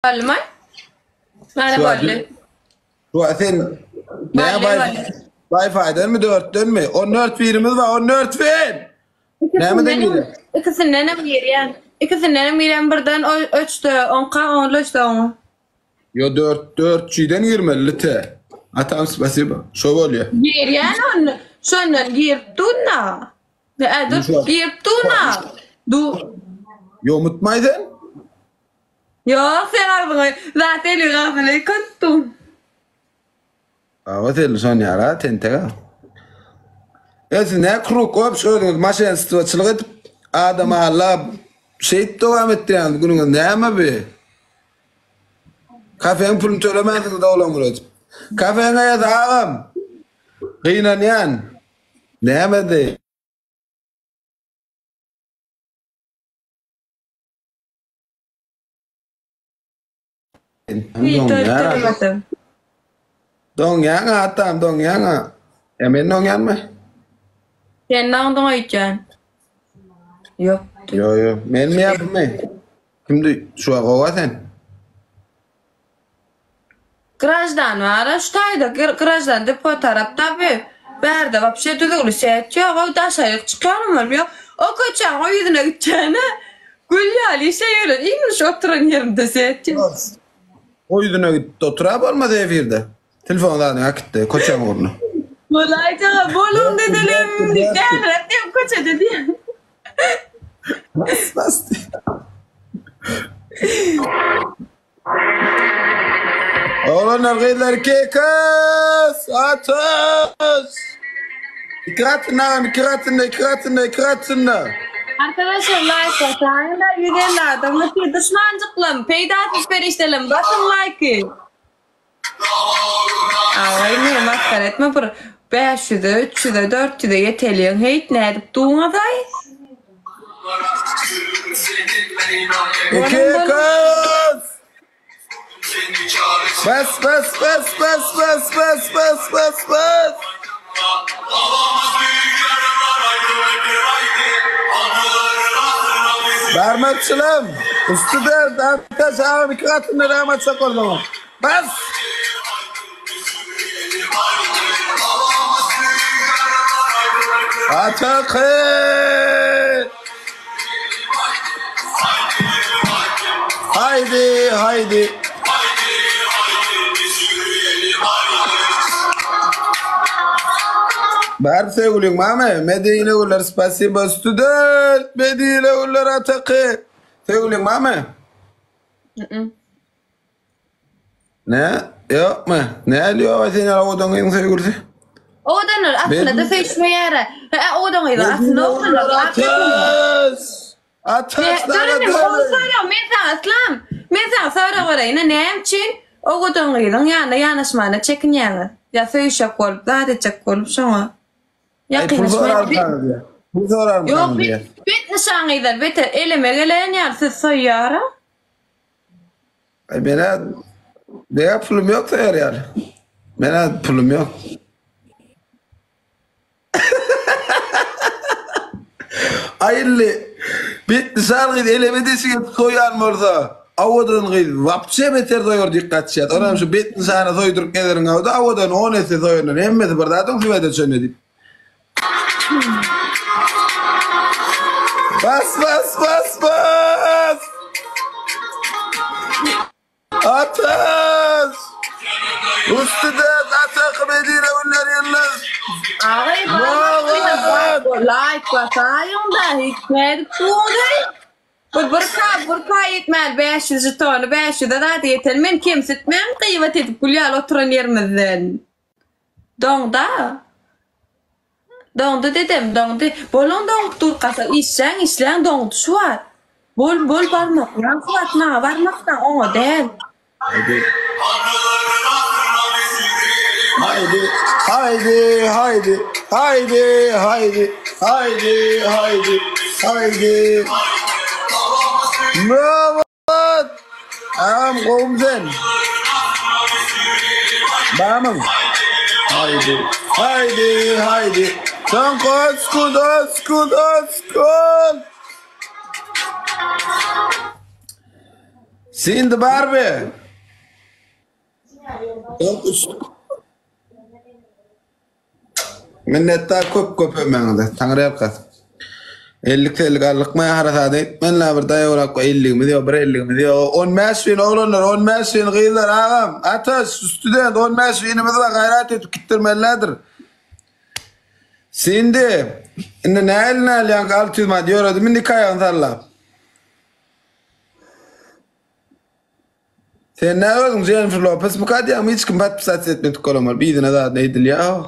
Almay? Mana boldy. Şu sen ne Wi-Fi'den mi 4'ten mi? 14 birimiz var 14 bin. Ne mi demiyor? İkisinden hem giriyen. İkisinden hem giriyen birden 3'te 10'a 10'da 10. Yo 4 çiğden 20 te. Atam spasiba. Şu oluyor. Giriyen onu. Şundan girtuna. Dur girtuna. Du. Yo mutmaydın? Yok sen ağzını. Zaten ağzını kattın. Avatel son yara tentega. Ne kruk op şöyle maşen sıvıçılık edip adam Allah şey devam ettiren günün ne ama be. Kafenin pulunu söylemezsin da olan burası. Kafene ya dağım. Kıyınan yan. Ne ama de. Dong yang atam dong yang. Emin dong yang mı? Sen dong için. Yok. Yo. Men mi yapayım mı? Şimdi şu an kova sen. Граждан var, ştayda граждан depo tarafta bir berde вообще düzgün set yok. O da şey çıkarmıyor ya. O kaçan o yüzüne gideceğine Gülyali şey öyle. İyiymiş oturan yerinde set. O yüzüne gitti oturab olmadı evde. Telefonlarını akitti koçan uğruna. Kolayca bolun dedelim. Gel reddim koça dedi. Bastı. Oğlanlar gıylar kekas atız. İkratında. Arkadaşlar like atın. Yüzeyler de mutlu düşmancıklım. Peydatsız periştelim. Basın like'ı. Ağay ne maskar etme bir 500'e 300'e 400'e yeteliyin. Heyt ne edipduğuna day? Kekas. Bas. Barmakçılım. Üstüde dartaş ağam 2 katında rahmet sakalım. Bas. Atakı. Haydi. Bar sevgilim mama Medine ular spasiba student Medine ular atakı sevgilim mama ne yok mu ne alıyor sen odan en sevgilisi odan aslında da seçme yere odan öyle aslında atas mesela sonra orayına ne için odan öyle yanlışmana çekin yani ya söyle kol da çek kol sonra Bu sorar mı? Yok bit nişan gider. Bit elime gelen yer siz sayara. Ay bana pulum yok sayar yani. Bana pulum yok. Ayıllı. Bit nişan gider elime desin soyar mı orada? Avadan gider. Vapçe beter doyur dikkat şat. Onam şu bit nişanı soydurup gelirin avda. Avadan 10 ese soyunun. Hemmeti bir daha da süvede söyledim. Bas. Atas. Üstüde atak Medine ular yalnız. Ağay like basayım da hikmet tuğday. Burka yetmel 500 tonu 500'e da yetelmen kimsitmem kıymet edip Gülyal oturan yerimizden. Dondu dedim. Bolon dur kasa işlen dondu şu var. Bol barmak. Yan suatna barmaktan o değil. Haydi. Bravo. Ağam komzen. Bamım. Haydi. Son skul. Şimdi Barbie. Minnettar köp ömende. Tanrı yapkas. 50 allıkmaya harasat etmenler bir daya olarak 50 mi diyor, 50 mi diyor. 10 mesleğin oğlanlar, 10 mesleğin kıyılar ağam. Atas, student 10 mesleğinimiz var, gayret etip gittirmelidir. Şimdi, ne eline alayan 600 ma diyor adı, min nikayağın sarla. Sen ne oldun Jennifer Lopez mi kadar mı hiç kim bat pisat etmedik olamar. Bir idine daha neydil ya.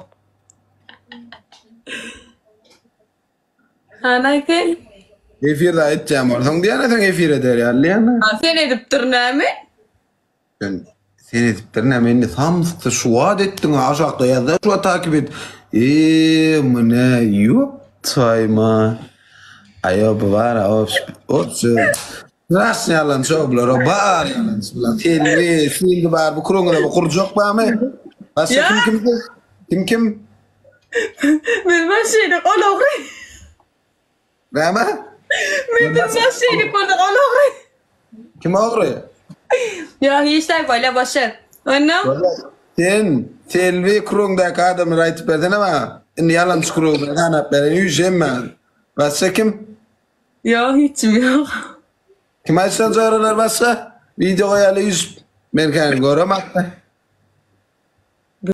Ana gel. Efirde edeceğim orada. Diyene sen efir eder ya. Liyana. Sen edip tırnağımı? Sen ediptir ne meni samsıkta şu ad ettin aşağıda ya da şu takip et. Bu ne yok sayma. Ayo var ops. Ras yalan şoblar o bar yalan şoblar. Telli şimdi bar bu kurunga bu kurcuk ba mı? Başka kim? Biz başlaydık oğlum. Gama? Biz başlaydık oğlum. Kim ağrıyor? Ya hiç de böyle başar. Annem? Sen telvi kurungdaki adamı raytıp verdin ama yalan kurungda kanap veren yüzeyim ben. Başka kim? Ya hiç mi yok? Kim açsan zorlar başka? Video koyalı yüz. Ben kendim göremem.